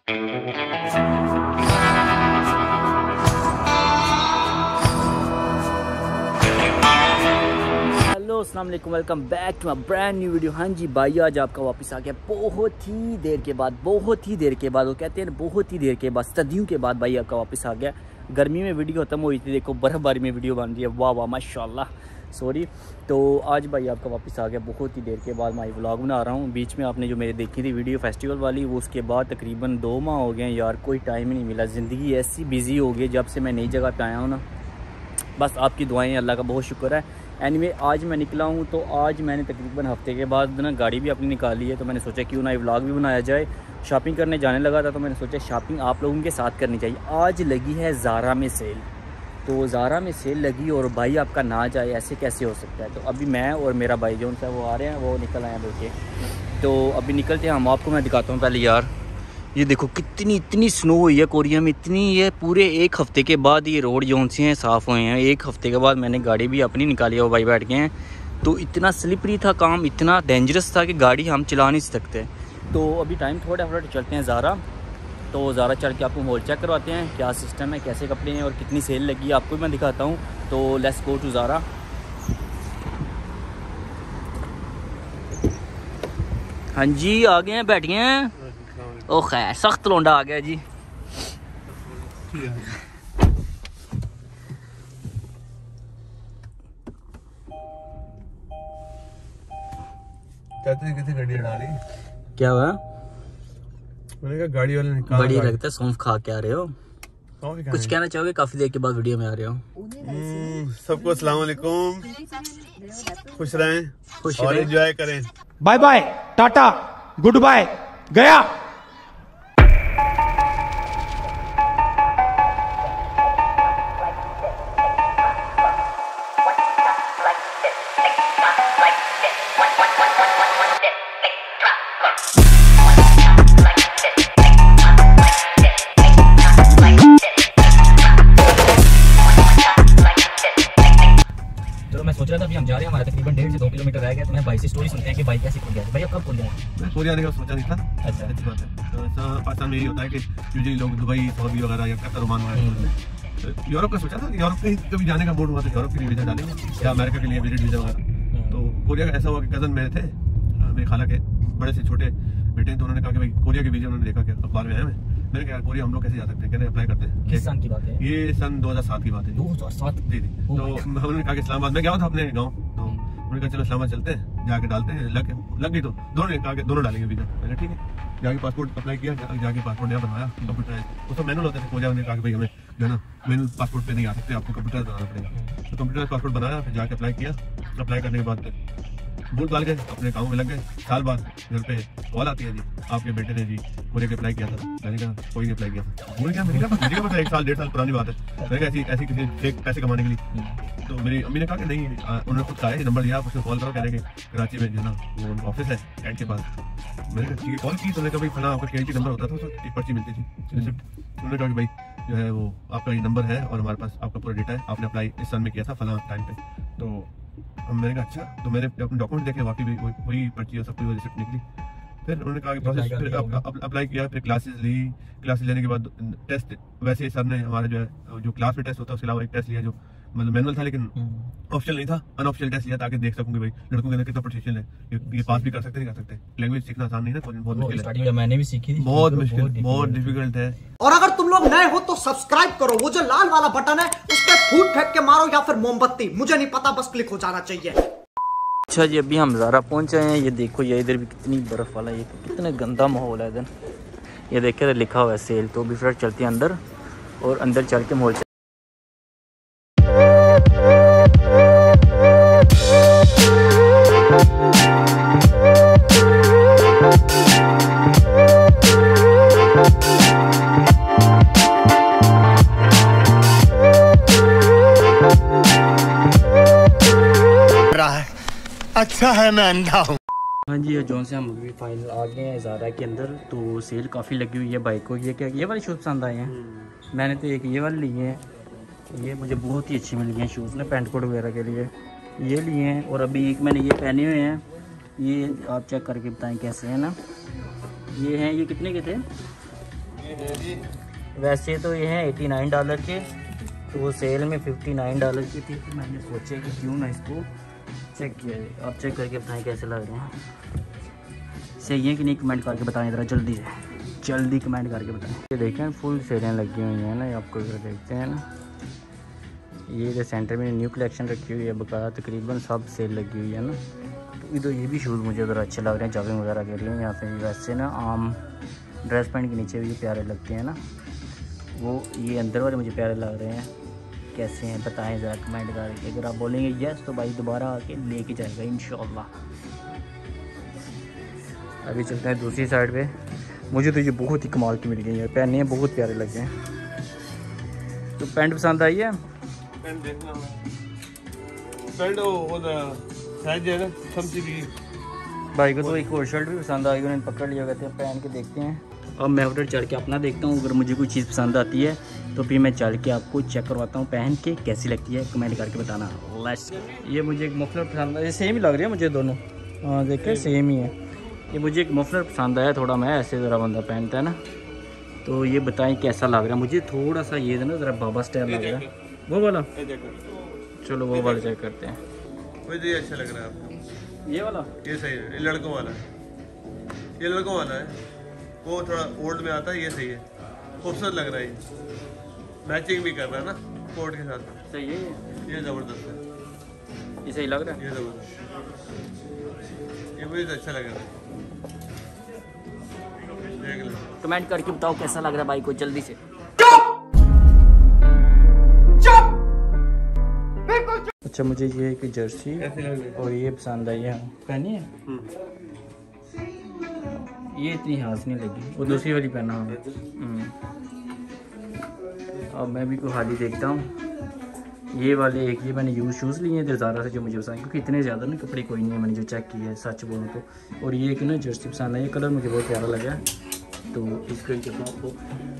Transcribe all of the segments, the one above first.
अस्सलाम वालेकुम, welcome back to my brand new video. हाँ जी भाई, आज आपका वापस आ गया बहुत ही देर के बाद वो कहते हैं बहुत ही देर के बाद, सदियों के बाद भाई आपका वापस आ गया। गर्मी में वीडियो खत्म हुई थी, देखो बर्फ़बारी में वीडियो बन रही है। वाह वाह माशाल्लाह, सॉरी। तो आज भाई आपका वापस आ गया बहुत ही देर के बाद। मैं व्लॉग बना रहा हूँ। बीच में आपने जो मेरी देखी थी वीडियो फेस्टिवल वाली, वो उसके बाद तकरीबन 2 माह हो गए यार, कोई टाइम ही नहीं मिला। ज़िंदगी ऐसी बिज़ी हो गई जब से मैं नई जगह पे आया हूँ ना। बस आपकी दुआएं, अल्लाह का बहुत शुक्र है। एनीवे आज मैं निकला हूँ, तो आज मैंने तकरीबन हफ्ते के बाद ना गाड़ी भी अपनी निकाली है। तो मैंने सोचा क्यों ना व्लॉग भी बनाया जाए। शॉपिंग करने जाने लगा था, तो मैंने सोचा शॉपिंग आप लोगों के साथ करनी चाहिए। आज लगी है ज़ारा में सेल, तो ज़ारा में सेल लगी और भाई आपका ना जाए, ऐसे कैसे हो सकता है। तो अभी मैं और मेरा भाई जो उनसे वो आ रहे हैं, वो निकल आए हैं बल्कि। तो अभी निकलते हैं हम, आपको मैं दिखाता हूँ। पहले यार ये देखो इतनी स्नो हुई है कोरिया में, इतनी। ये पूरे 1 हफ़्ते के बाद ये रोड जो से हैं साफ़ हुए हैं। 1 हफ़्ते के बाद मैंने गाड़ी भी अपनी निकाली है, वो भाई बैठ गए हैं। तो इतना स्लिपरी था काम, इतना डेंजरस था कि गाड़ी हम चला नहीं सकते। तो अभी टाइम थोड़ा चलते हैं ज़ारा। तो ज़ारा चल के आपको मॉल चेक करवाते हैं, क्या सिस्टम है, कैसे कपड़े हैं और कितनी सेल लगी है, आपको भी मैं दिखाता हूँ। तो लेट्स गो टू ज़ारा। हाँ जी, आ गए हैं, बैठ गए हैं। ओ खैर, सख्त लौंडा आ गया जी। कैसे गाड़ी डाली? क्या हुआ? मैंने कहा गाड़ी वाले निकाल। बढ़िया लगता है, सौंफ खा के आ रहे हो। कुछ कहना चाहोगे? काफी देर के बाद वीडियो में आ रहे हो। सबको अस्सलाम वालेकुम, खुश रहें और एंजॉय करें। बाय बाय, टाटा, गुड बाय, गया। सोच रहा था अभी हम जा रहे हैं, हमारा तकरीबन 1.5 से 2 किलोमीटर रह गया। तो मैं भाई से स्टोरी सुनते हैं कि भाई कैसे खुल गया। भाई अब कब खुल गया? मैं कोरिया आने का सोचा नहीं था। अच्छा, अच्छी बात है। तो ऐसा पाकिस्तान में यही होता है कि यूजुअली लोग दुबई, सऊदी वगैरह या कतर, ओमान वगैरह। यूरोप का सोचा था, यूरोप के कभी जाने का मूड हुआ तो यूरोप के लिए वीजा डालेंगे या अमेरिका के लिए विजिट वीजा वगैरह। तो कोरिया का ऐसा हुआ कि कज़न मेरे थे, मेरे खाला के बड़े से छोटे बेटे, तो उन्होंने कहा कि भाई कोरिया के वीजा, उन्होंने देखा कि अखबार में आया। मैंने कहा कोरिया हम लोग कैसे जा सकते हैं, कहने अप्लाई करते हैं। किस साल की बात है? ये सन 2007 की बात है। 2007? जी। तो उन्होंने कहा कि इस्लामाबाद में गया था अपने गाँव, तो उन्होंने कहा चलो इस्लामाबाद चलते हैं, जाके डालते हैं। लग गई तो दोनों ने कहा कि दोनों डालेंगे वीजा। मैंने ठीक है, जाके पासपोर्ट अप्लाई किया, जाके पासपोर्ट नया बनवाया, कंप्यूटर। उसमें मैनुअल होता है। कोरिया ने कहा कि भाई हमें जो है ना मैनुअल पासपोर्ट पे नहीं आ सकते, आपको कंप्यूटर बनाना पड़ेगा। तो कंप्यूटर पासपोर्ट बनाया, फिर जाके अप्लाई किया। अप्लाई करने के बाद भूल भाल गए, अपने काम में लग गए। साल बाद घर पे कॉल आती है, जी आपके बेटे ने जी कोरिया के अप्लाई किया था। मैंने कहा कोई नहीं अप्लाई किया था। भूल गया, मुझे क्या पता, 1 साल 1.5 साल पुरानी बात है। मैंने कहा ऐसी किसी फेक पैसे कमाने के लिए। तो मेरी अम्मी ने कहा कि नहीं, उन्होंने खुद कहा नंबर दिया, आप उसको कॉल करो, कह रहे कि कराची में जो ना वो ऑफिस है कैंट के पास। मैंने कहा ठीक है, कॉल की। तो मैंने कहा भाई फला आपका कैंट नंबर होता था, तो एक पर्ची मिलती थी। उन्होंने कहा कि भाई जो है वो आपका ये नंबर है और हमारे पास आपका पूरा डेटा है, आपने अप्लाई इस सन में किया था फला टाइम पे। तो मैंने कहा अच्छा। तो मैंने अपने डॉक्यूमेंट देखे, वाकई भी वही पर्ची और सब कुछ रिसिप्ट निकली। फिर उन्होंने कहा कि प्रोसेस, फिर अप्लाई किया, फिर क्लासेस ली। क्लासेस लेने के बाद टेस्ट, वैसे सर ने हमारे जो है जो क्लास में टेस्ट होता है उसके अलावा एक टेस्ट लिया जो मतलब मैनुअल था, लेकिन ऑप्शनल नहीं था, अनऑफिशियल टेस्ट लिया ताकि देख सकूं कि भाई लड़कों के अंदर कितना पोटेंशियल है, ये पास भी कर सकते नहीं कर सकते। लैंग्वेज सीखना आसान नहीं है, बहुत मुश्किल है। मैंने भी सीखी थी, बहुत मुश्किल, बहुत डिफिकल्ट है। और अगर तुम लोग नए हो तो सब्सक्राइब करो, वो जो लाल वाला बटन है उस पर फूट फेंक के मारो या फिर मोमबत्ती, मुझे नहीं पता, बस क्लिक हो जाना चाहिए। अच्छा जी, अभी हम ज़ारा पहुंचे हैं। ये देखो, ये इधर भी कितनी बर्फ़ वाला, ये कितना गंदा माहौल है इधर। ये देखिए लिखा हुआ है सेल। तो अभी फिर चलते हैं अंदर और अंदर चल के मॉल। अच्छा है मैं अंधा हूँ। हाँ जी, जोन से हम अभी फाइनल आ गए हैं ज़ारा के अंदर। तो सेल काफ़ी लगी हुई है। बाइक को ये क्या, ये वाले शूज़ पसंद आए हैं। मैंने तो एक ये वाले लिए हैं, ये मुझे बहुत ही अच्छी मिल गई हैं शूज़ ना, पैंट कोट वगैरह के लिए ये लिए हैं। और अभी एक मैंने ये पहने हुए हैं, ये आप चेक करके बताएं कैसे हैं ना। ये हैं, ये कितने के थे? वैसे तो ये है $89 के, तो वो सेल में $59 की थी, तो मैंने सोचा कि क्यों ना इसको चेक किया जाए। आप चेक करके बताएं कैसे लग रहे हैं, सही है कि नहीं, कमेंट करके बताएं ज़रा जल्दी से, जल्दी कमेंट करके बताएं। ये देखें फुल सेलें लगी हुई हैं ना, ये आपको इधर देखते हैं ना, ये जो सेंटर में न्यू कलेक्शन रखी हुई है बकाया, तकरीबन सब सेल लगी हुई है ना। तो इधर ये भी शूज़ मुझे ज़रा अच्छे लग रहे हैं जॉगिंग वगैरह के लिए। यहाँ पे वैसे ना आम ड्रेस पैंट के नीचे भी प्यारे लगते हैं ना, वो ये अंदर वाले मुझे प्यारे लग रहे हैं। कैसे हैं बताएं ज़रा कमेंट करके, अगर आप बोलेंगे यस तो भाई दोबारा आके लेके जाएगा इंशाल्लाह। अभी चलते हैं दूसरी साइड पे। मुझे तो ये बहुत ही कमाल की मिल गई है, पहनने हैं बहुत प्यारे लगे हैं। तो पैंट पसंद आई है? पैंट देखना पैंट वो साइज है ना समझी भी। भाई को तो एक और शर्ट भी पसंद आई, उन्होंने पकड़ लिया, कहते हैं पहन के देखते हैं। अब मैं उधर चढ़ के अपना देखता हूँ, अगर मुझे कोई चीज़ पसंद आती है तो फिर मैं चढ़ के आपको चेक करवाता हूँ पहन के कैसी लगती है, कमेंट करके बताना। लेट्स। ये मुझे एक मफलर पसंद आया, सेम ही लग रही है मुझे दोनों, हाँ देखें सेम ही है। ये मुझे एक मफलर पसंद आया, थोड़ा मैं ऐसे ज़रा बंदा पहनता है ना, तो ये बताएं कैसा लग रहा है। मुझे थोड़ा सा ये ना ज़रा बाबा स्टाइल लग रहा है, वो वाला। चलो वो वाला चेक करते हैं। मुझे अच्छा लग रहा है आपको ये वाला, ये सही है, ये लड़कों वाला है, ये लड़कों वाला है, वो थोड़ा ओल्ड में आता है, ये सही है, खूबसूरत लग रहा है, ये मैचिंग भी कर रहा है ना कोट के साथ, सही है ये ज़बरदस्त है, ये सही लग रहा है, ये ज़बरदस्त, ये मुझे तो अच्छा लग रहा है। देख लो कमेंट करके बताओ कैसा लग रहा है भाई को, जल्दी से। अच्छा मुझे ये एक जर्सी और ये पसंद आई है, पहनी है, ये इतनी हाथ नहीं लगी, वो दूसरी वाली पहना हुआ। अब मैं भी कोई हाली देखता हूँ। ये वाले एक ये मैंने यूज शूज़ लिए हैं ज़ारा से, जो मुझे पसंद, क्योंकि इतने ज़्यादा ना कपड़े कोई नहीं है मैंने जो चेक किया है सच बोलूँ तो। और ये एक ना जर्सी पसंद है, ये कलर मुझे बहुत प्यारा लगा, तो इसको एक दफ़ा आपको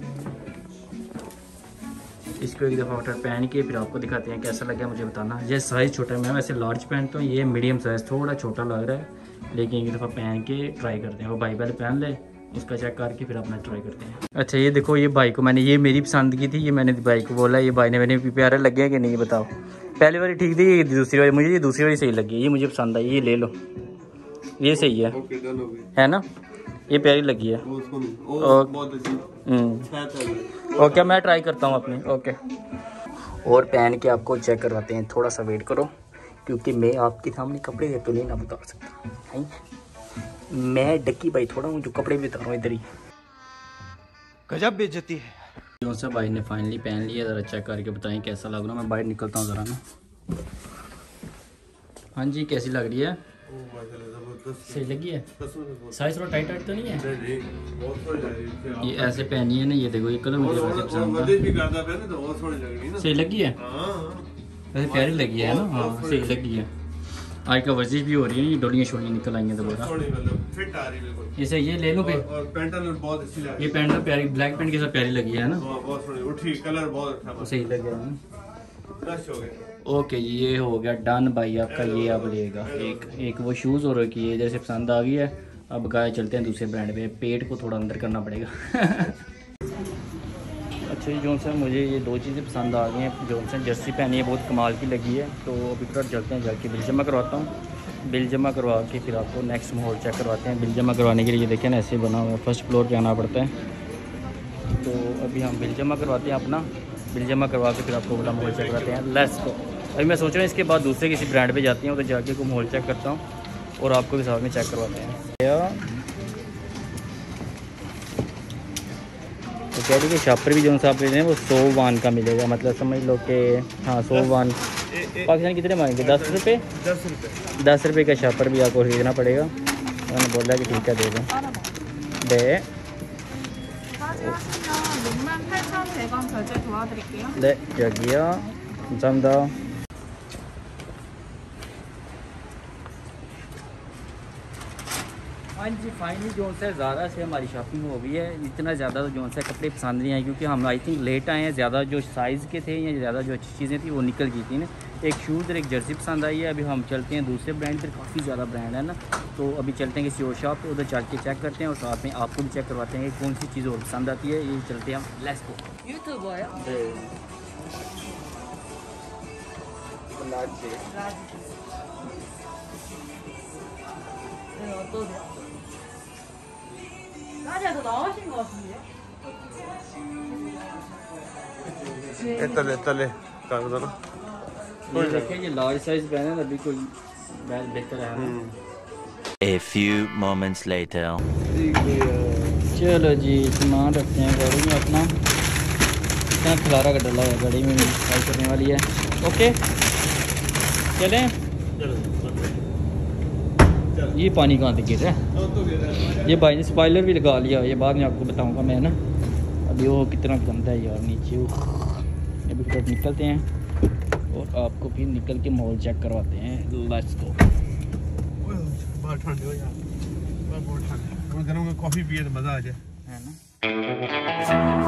ऑर्डर पहन के फिर आपको दिखाते हैं कैसा लगा, मुझे बताना। ये साइज़ छोटा है, मैं वैसे लार्ज पहनता हूँ, ये मीडियम साइज़ थोड़ा छोटा लग रहा है, लेकिन एक दफ़ा पहन के ट्राई करते हैं। वो भाई पहले पहन ले, उसका चेक करके फिर अपना ट्राई करते हैं। अच्छा ये देखो, ये भाई को मैंने, ये मेरी पसंद की थी, ये मैंने भाई को बोला, ये भाई ने मैंने प्यारे लगे हैं कि नहीं बताओ। पहली वाली ठीक थी, ये दूसरी वाली मुझे, ये दूसरी वाली सही लगी, ये मुझे पसंद आई, ये ले लो, ये सही है ना, ये प्यारी लगी है। ओके मैं ट्राई करता हूँ अपनी, ओके। और पहन के आपको चेक करवाते हैं, थोड़ा सा वेट करो, क्योंकि मैं आपके सामने कपड़े तो नहीं ना बता सकता है, मैं डक्की भाई थोड़ा हूँ जो कपड़े भी बता रहा हूँ इधर ही। गजब बेइज्जती है। जो सा भाई ने फाइनली पहन लिया, ज़रा चेक करके बताएं कैसा लग रहा है। मैं बाहर निकलता हूँ ज़रा ना। हाँ जी कैसी लग रही है? सही लगी है? साइज थोड़ा टाइट टाइट तो नहीं है? ये ऐसे पहनी है ना, ये देखो ये कलर मुझे वैसे पसंद है। सही लगी है, वैसे प्यारी लगी है ना, हाँ सही लगी है। आज का वर्जिश भी हो रही है, ये डोलियाँ शोलियाँ निकल आई हैं दोबारा। इसे ये ले लो पे, ये पैंट तो प्यारी, ब्लैक पैंट के साथ प्यारी लगी है ना, सही लग गया। ओके ये हो गया डन भाई आपका, ये अब लेगा एक वो शूज़ और ये जैसे पसंद आ गई है। अब गाय चलते हैं दूसरे ब्रांड पे, पेट को थोड़ा अंदर करना पड़ेगा। अच्छा जी जोन सर मुझे ये दो चीज़ें पसंद आ गई हैं, जोन सर जर्सी पहनी है बहुत कमाल की लगी है। तो अभी थोड़ा चलते हैं, जाके बिल जमा करवाता हूँ, बिल जमा करवा के फिर आपको नेक्स्ट माहौल चेक करवाते हैं। बिल जमा करवाने के लिए देखें ना ऐसे बना हुआ है, फर्स्ट फ्लोर पे आना पड़ता है। तो अभी हम बिल जमा करवाते हैं अपना, बिल जमा करवा के फिर आपको बड़ा माहौल चेक करवाते हैं। Let's go. अभी मैं सोच रहा हूँ इसके बाद दूसरे किसी ब्रांड पे जाती हूँ, तो जाके को माहौल चेक करता हूँ और आपको भी साथ में चेक करवाते हैं। तो कह रही कि शापर भी जो सा आप ले रहे हैं वो 100 वान का मिलेगा, मतलब समझ लो कि हाँ 100 वान पाकिस्तान कितने मांगेंगे? 10 रुपये। 10 रुपये का शापर भी आपको खरीदना पड़ेगा। मैंने बोला कि ठीक है दे दो दे 네 여기요. 감사합니다. हाँ जी, फाइनली जो है ज़ारा से हमारी शॉपिंग हो गई है। इतना ज़्यादा जो है कपड़े पसंद नहीं आए क्योंकि हम आई थिंक लेट आए हैं। ज़्यादा जो साइज़ के थे या ज़्यादा जो अच्छी चीज़ें थी वो निकल गई थी ना। एक शूज़ और एक जर्सी पसंद आई है। अभी हम चलते हैं दूसरे ब्रांड पर, काफ़ी ज़्यादा ब्रांड है ना, तो अभी चलते हैं किसी और शॉप पर, उधर चल के चेक करते हैं और साथ में आपको भी चेक करवाते हैं कि कौन सी चीज़ और पसंद आती है। ये चलते हैं हम, लेट्स गो। यूट्यूब तले तले कर दो ना। ये देखिए ये लार्ज साइज बैन है, अभी कोई बैन बेहतर है। A few moments later. चलो जी, सामान रखते हैं गाड़ी में अपना। इतना खिलारा का डला है गाड़ी में, सफाई करने वाली है। ओके चलें। ये पानी कहाँ से गिर रहा है? ये भाई ने स्पॉइलर भी लगा लिया, ये बाद में आपको बताऊंगा मैं ना। अभी वो कितना गंदा है यार नीचे। अभी फिर निकलते हैं और आपको फिर निकल के माहौल चेक करवाते हैं। Let's go. बहुत ठंड हो यार, बहुत ठंड। गरम कॉफ़ी पिए तो मज़ा आ जाए, है ना।